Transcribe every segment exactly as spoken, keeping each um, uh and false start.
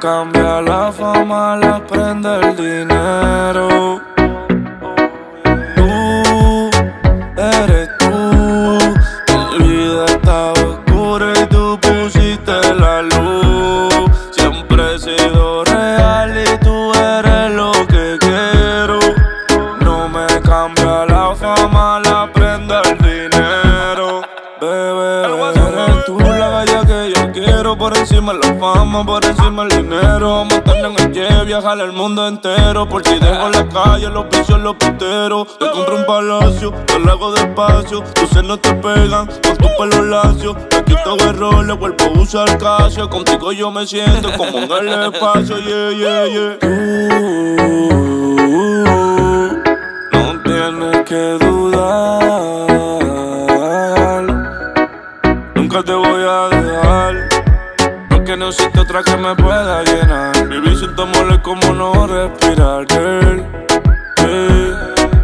cambia la fama, la prende el dinero. Tú eres tú, mi vida estaba oscura y tú pusiste la luz. Siempre he sido real y tú eres lo que quiero. No me cambia la fama, la prende el dinero. Bebé, eres tú la galla que yo quiero. Por encima de la fama, por encima del dinero. Montarme en el jet, viajar al mundo entero. Por si dejo la calle, los vicios, los puteros. Te compro un palacio, te lo hago despacio. Tus senos te pegan con tu pelo lacio. Te quito el rol, le vuelvo a usar Casio. Contigo yo me siento como en el espacio, yeah, yeah, yeah. Tú no tienes que dudar. Nunca te voy a dejar, porque no existe otra que me pueda llenar. Vivir sin tu amor es como no respirar, girl. Yeah,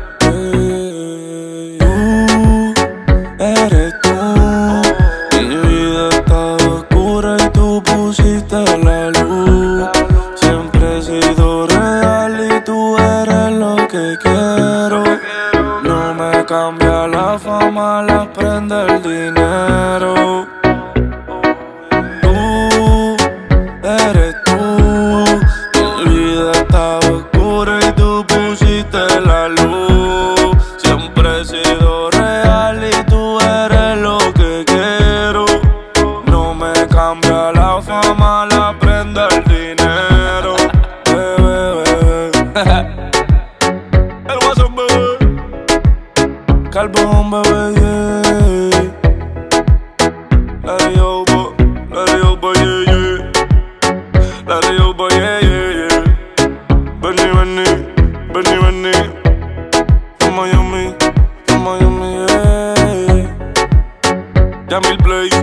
yeah. Tú eres tú, mi vida estaba oscura y tú pusiste la luz. Siempre he sido real y tú eres lo que quiero. No me cambia la fama, la prende el dinero. Tú eres tú, mi vida estaba oscura y tú pusiste la luz. Siempre he sido real y tú eres lo que quiero. No me cambia la fama, la prende el dinero. Bebé, bebé. El WhatsApp, bebé. Carbón, bebé, yeah. Let it over, let it over, yeah, yeah. Let it over, yeah, yeah, yeah. Benny, Benny, Benny, Benny. From Miami, from Miami, yeah. Yamil Play.